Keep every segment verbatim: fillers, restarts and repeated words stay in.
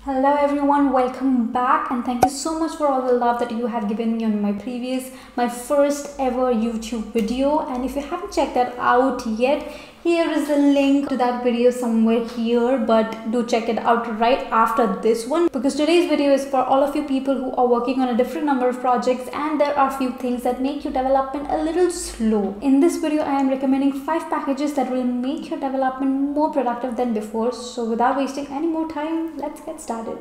Hello everyone, welcome back and thank you so much for all the love that you have given me on my previous, my first ever YouTube video. And if you haven't checked that out yet, here is the link to that video somewhere here, but do check it out right after this one, because today's video is for all of you people who are working on a different number of projects and there are few things that make your development a little slow. In this video, I am recommending five packages that will make your development more productive than before. So without wasting any more time, let's get started.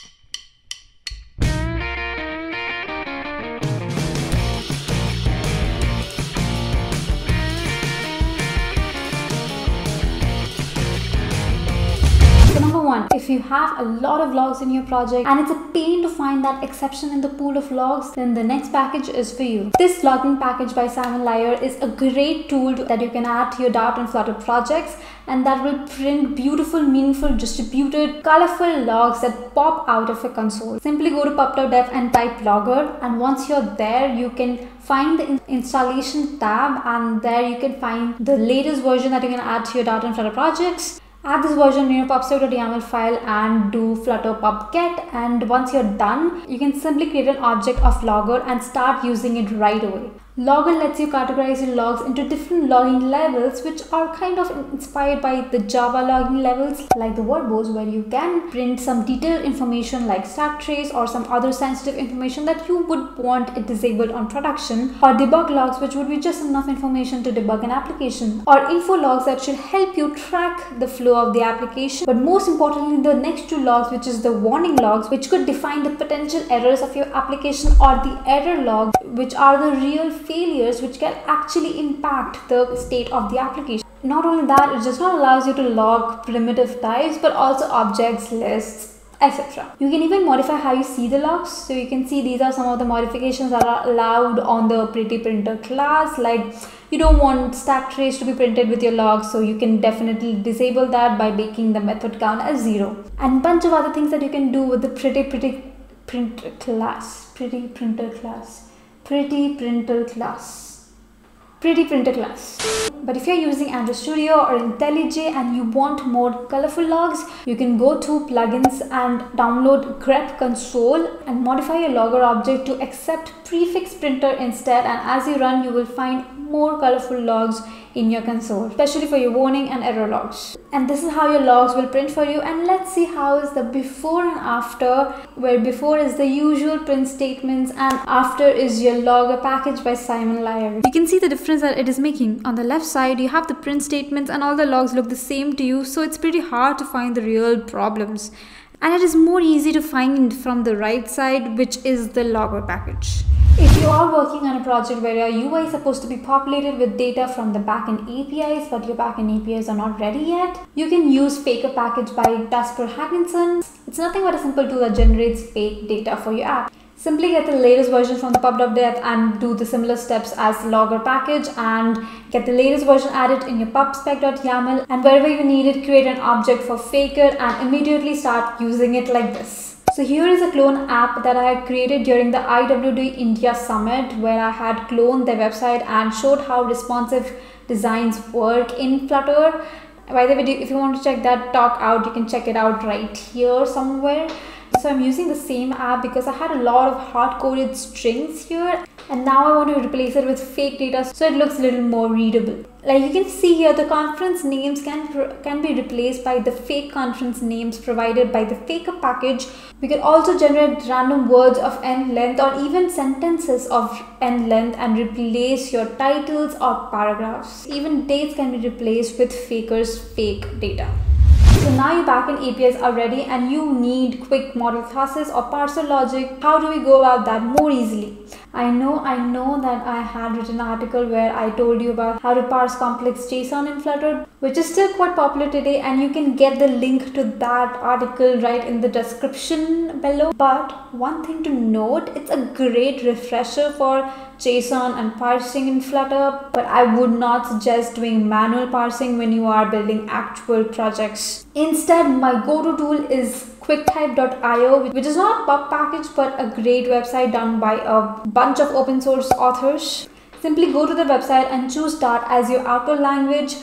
Number one, if you have a lot of logs in your project and it's a pain to find that exception in the pool of logs, then the next package is for you. This logging package by Simon Layer is a great tool that you can add to your Dart and Flutter projects, and that will print beautiful, meaningful, distributed, colorful logs that pop out of your console. Simply go to pub dot dev and type logger, and once you're there, you can find the installation tab, and there you can find the latest version that you can add to your Dart and Flutter projects. Add this version in your pubspec dot yaml file and do flutter pub get, and once you're done, you can simply create an object of logger and start using it right away. Logger lets you categorize your logs into different logging levels, which are kind of inspired by the Java logging levels, like the verbose, where you can print some detailed information like stack trace or some other sensitive information that you would want it disabled on production, or debug logs, which would be just enough information to debug an application, or info logs that should help you track the flow of the application. But most importantly, the next two logs, which is the warning logs, which could define the potential errors of your application, or the error logs, which are the real failures which can actually impact the state of the application. Not only that, it just not allows you to log primitive types, but also objects, lists, et cetera. You can even modify how you see the logs. So you can see these are some of the modifications that are allowed on the Pretty Printer class. Like, you don't want stack trace to be printed with your logs, so you can definitely disable that by making the method count as zero. And bunch of other things that you can do with the Pretty Pretty Printer class. Pretty Printer class. Pretty Printer class. Pretty Printer class. But if you're using Android Studio or IntelliJ and you want more colorful logs, you can go to plugins and download grep console and modify your logger object to accept prefix printer instead, and as you run you will find more colorful logs in your console, especially for your warning and error logs. And this is how your logs will print for you. And let's see how is the before and after, where before is the usual print statements and after is your logger package by Simon Layer. You can see the difference that it is making. On the left side you have the print statements and all the logs look the same to you, so it's pretty hard to find the real problems. And it is more easy to find from the right side, which is the logger package. If you are working on a project where your U I is supposed to be populated with data from the backend A P Is, but your backend A P Is are not ready yet, you can use Faker package by Jasper Hackinson. It's nothing but a simple tool that generates fake data for your app. Simply get the latest version from the pub dot dev and do the similar steps as logger package, and get the latest version added in your pubspec dot yaml, and wherever you need it, create an object for Faker and immediately start using it like this. So here is a clone app that I had created during the I W D India Summit, where I had cloned their website and showed how responsive designs work in Flutter. By the way, if you want to check that talk out, you can check it out right here somewhere. So I'm using the same app because I had a lot of hard-coded strings here, and now I want to replace it with fake data so it looks a little more readable. Like you can see here, the conference names can can be replaced by the fake conference names provided by the Faker package. We can also generate random words of n length or even sentences of n length and replace your titles or paragraphs. Even dates can be replaced with Faker's fake data. So now your backend A P Is are ready and you need quick model classes or parser logic. How do we go about that more easily? I know, I know that I had written an article where I told you about how to parse complex JSON in Flutter, which is still quite popular today, and you can get the link to that article right in the description below. But one thing to note, it's a great refresher for JSON and parsing in Flutter, but I would not suggest doing manual parsing when you are building actual projects. Instead, my go-to tool is quickttype dot i o, which is not a pub package but a great website done by a bunch of open source authors. Simply go to the website and choose Dart as your output language.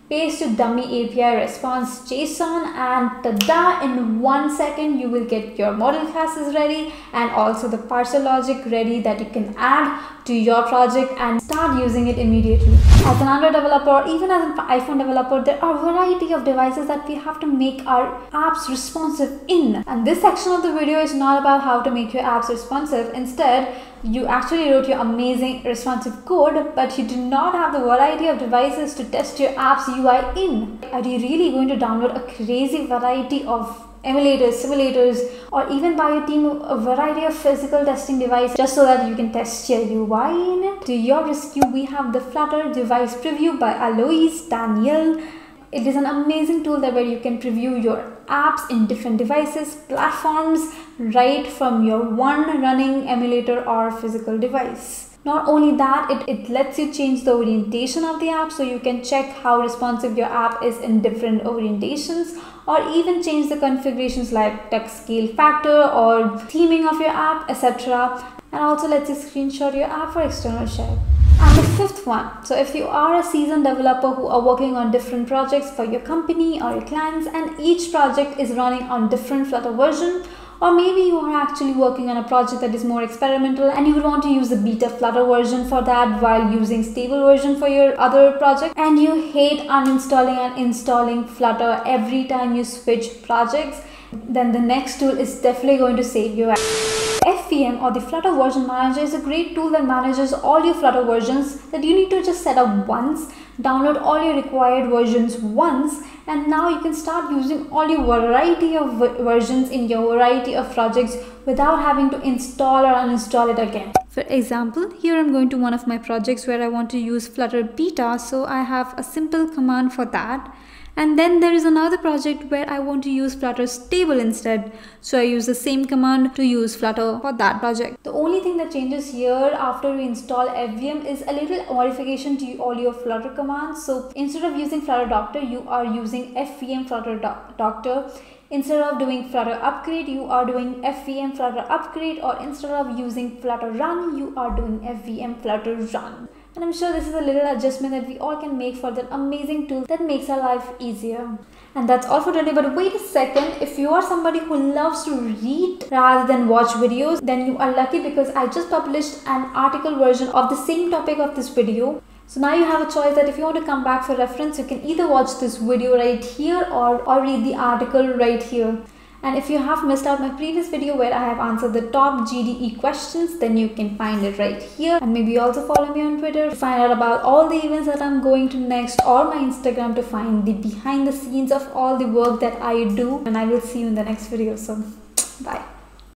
paste your dummy A P I response JSON, and tada, in one second you will get your model classes ready and also the parser logic ready that you can add to your project and start using it immediately. As an Android developer or even as an iPhone developer, there are a variety of devices that we have to make our apps responsive in. And this section of the video is not about how to make your apps responsive. Instead, you actually wrote your amazing responsive code, but you do not have the variety of devices to test your app's U I in. Are you really going to download a crazy variety of emulators, simulators, or even buy a team a variety of physical testing devices just so that you can test your U I in it? To your rescue, we have the Flutter Device Preview by Alois Daniel. It is an amazing tool that where you can preview your apps in different devices, platforms, right from your one running emulator or physical device. Not only that, it, it lets you change the orientation of the app, so you can check how responsive your app is in different orientations, or even change the configurations like text scale factor or theming of your app, et cetera. And also lets you screenshot your app for external share. And the fifth one, so if you are a seasoned developer who are working on different projects for your company or your clients, and each project is running on different Flutter version, or maybe you are actually working on a project that is more experimental and you would want to use the beta Flutter version for that while using stable version for your other project, and you hate uninstalling and installing Flutter every time you switch projects, then the next tool is definitely going to save you. F V M, or the Flutter Version Manager, is a great tool that manages all your Flutter versions that you need to just set up once, download all your required versions once, and now you can start using all your variety of versions in your variety of projects without having to install or uninstall it again. For example, here I'm going to one of my projects where I want to use Flutter Beta, so I have a simple command for that. And then there is another project where I want to use Flutter Stable instead. So I use the same command to use Flutter for that project. The only thing that changes here after you install F V M is a little modification to all your Flutter commands. So instead of using Flutter Doctor, you are using F V M Flutter doc Doctor. Instead of doing Flutter Upgrade, you are doing F V M Flutter Upgrade, or instead of using Flutter Run, you are doing F V M Flutter Run. And I'm sure this is a little adjustment that we all can make for that amazing tool that makes our life easier. And that's all for today. But wait a second, if you are somebody who loves to read rather than watch videos, then you are lucky, because I just published an article version of the same topic of this video. So now you have a choice that if you want to come back for reference, you can either watch this video right here or, or read the article right here. And if you have missed out my previous video where I have answered the top G D E questions, then you can find it right here. And maybe also follow me on Twitter to find out about all the events that I'm going to next, or my Instagram to find the behind the scenes of all the work that I do. And I will see you in the next video. So bye.